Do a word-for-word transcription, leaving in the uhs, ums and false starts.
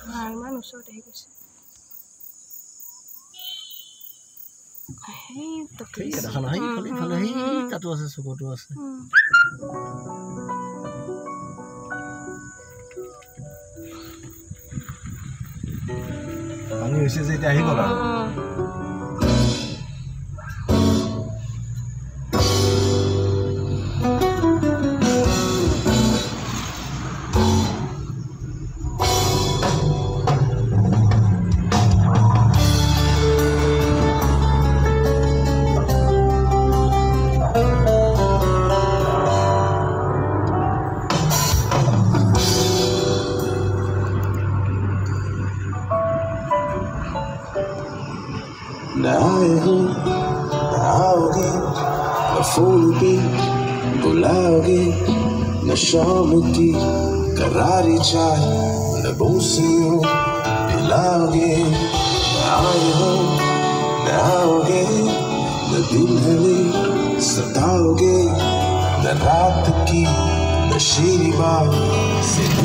ইমান ওচৰত আহি গৈছে এই তাতে দেখা নাই খালি খালি এই তাতো আছে চকুটো আছে পানী হৈছে যে এতিয়া আহি গ'ল আৰু न आए हो न आओगे न फूल भी बुलाओगे न शाम की करारी चाय न बूसियों पिलाओगे न आए हो न आओगे न दिन हमें सताओगे न रात की नशीली बात से